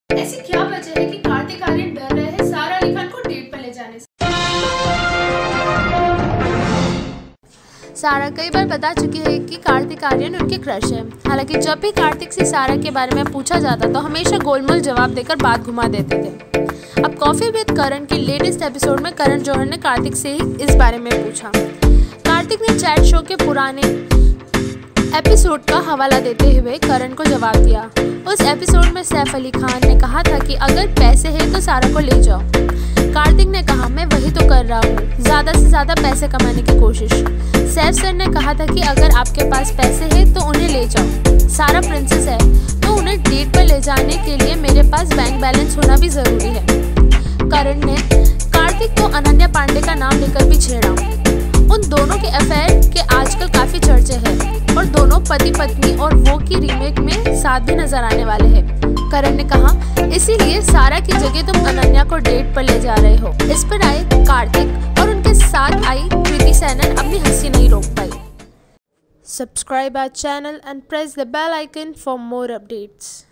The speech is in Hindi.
ऐसी क्या वजह है कि कार्तिक आर्यन डर रहे हैं सारा अली खान को डेट पर ले जाने से? सारा कई बार बता चुकी है कि कार्तिक आर्यन उनके क्रश है। हालांकि जब भी कार्तिक से सारा के बारे में पूछा जाता तो हमेशा गोलमोल जवाब देकर बात घुमा देते थे। अब कॉफी विद करण के लेटेस्ट एपिसोड में करण जौहर ने कार्तिक से ही इस बारे में पूछा। कार्तिक ने चैट शो के पुराने एपिसोड का हवाला देते हुए करण को जवाब दिया। उस एपिसोड में सैफ अली खान ने कहा था कि अगर पैसे हैं तो सारा को ले जाओ। कार्तिक ने कहा मैं वही तो कर रहा हूँ, ज़्यादा से ज़्यादा पैसे कमाने की कोशिश। सैफ सर ने कहा था कि अगर आपके पास पैसे हैं तो उन्हें ले जाओ। सारा प्रिंसेस है तो उन्हें डेट पर ले जाने के लिए मेरे पास बैंक बैलेंस होना भी ज़रूरी है। करण ने कार्तिक को अनन्या पांडे का नाम लेकर भी छेड़ा। उन दोनों के अफेयर के आजकल काफ़ी चर्चे हैं और दोनों पति पत्नी और वो की रीमेक में साथ भी नजर आने वाले हैं। करण ने कहा इसीलिए सारा की जगह तुम अनन्या को डेट पर ले जा रहे हो। इस पर आए कार्तिक और उनके साथ आई कृति सैनन अपनी हंसी नहीं रोक पाई। Subscribe our channel and press the bell icon for more updates.